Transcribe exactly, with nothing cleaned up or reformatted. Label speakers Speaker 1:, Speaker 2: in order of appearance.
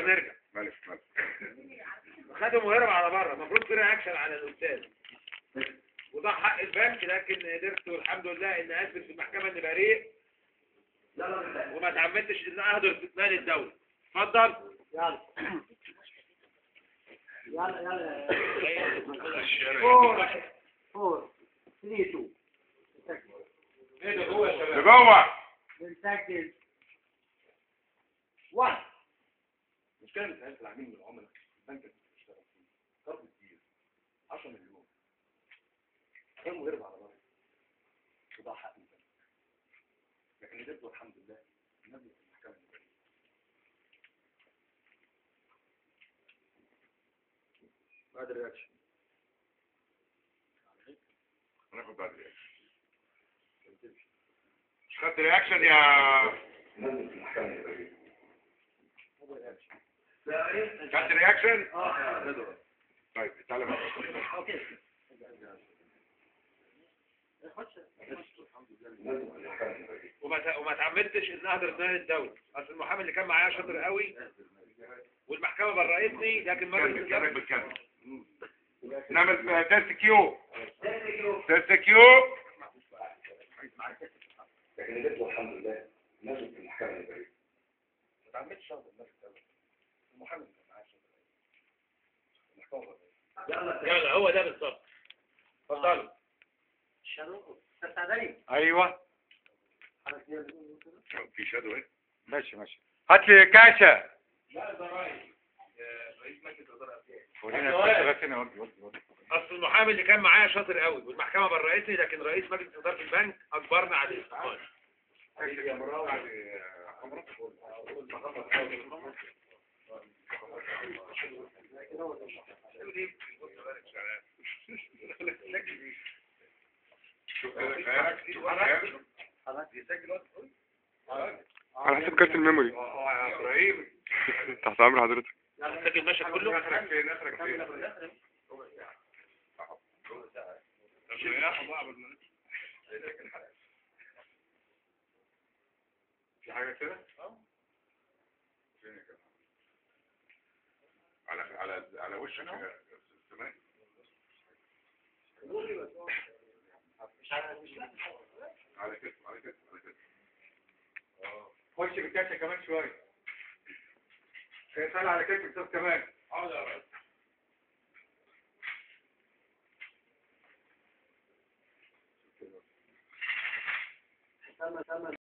Speaker 1: ما نرجع.
Speaker 2: مالك مالك
Speaker 1: خدهم وهرب على بره. المفروض في رياكشن على الاستاذ وده حق البنك، لكن قدرت والحمد لله ان اثبت في المحكمه اني بريء وما تعمدتش ان اهدر في مال الدوله. اتفضل.
Speaker 3: يلا يلا يلا
Speaker 1: فور
Speaker 3: فور ثلاثة اثنين
Speaker 1: ايه ده جوه يا شباب؟
Speaker 2: لجوه.
Speaker 3: بنسجل واحد.
Speaker 1: المشكله ان سالت العميل من العملاء البنك اللي بتشتغل فيه قرض كبير عشرة مليون، كان وهرب على بره وضاع حق البنك، لكن قدرت والحمد لله نبذ في المحكمه. بعد الرياكشن
Speaker 2: هناخد بعد رياكشن. مش خدت رياكشن يا
Speaker 1: نبذ في المحكمه.
Speaker 2: خدت رياكشن؟
Speaker 1: اه
Speaker 2: طيب تعالى بقى.
Speaker 3: اوكي
Speaker 1: وما وما تعمدتش ان اهدر مال الدوله. اصل المحامي اللي كان معايا شاطر قوي والمحكمه برأتني، لكن ما
Speaker 2: بالكلام بالكلام نعمل تيست كيو. تيست كيو.
Speaker 1: لكن قدرت والحمد لله نزل في المحكمه البريئه. ما تعمدتش اهدر مال الدوله. المحامي اللي كان معايا شاطر قوي. يلا يلا هو ده بالظبط. اتفضلوا.
Speaker 3: شنو تستعدني؟
Speaker 2: ايوه في شادو ايه؟ ماشي ماشي. هات لي كاشة.
Speaker 1: لا ده رئيس رئيس مجلس الاداره.
Speaker 2: ورينا الكاشة هنا. ودي ودي ودي.
Speaker 1: اصل المحامي اللي كان معايا شاطر قوي والمحكمه برأتني، لكن رئيس مجلس اداره البنك اجبرنا على الاستقالة.
Speaker 2: يا مراوي على حسب كارت الميموري. تحت امر حضرتك.
Speaker 1: سجل المشهد كله.
Speaker 2: نخرج فين نخرج فين؟ في حاجة كده؟ فين كده؟ على على على وشك كده تمام. على كده على كده على كده. خش بالكاشة كمان شوية. سأل على كده كتاب كمان.
Speaker 1: حاضر يا ريس.
Speaker 3: تم تم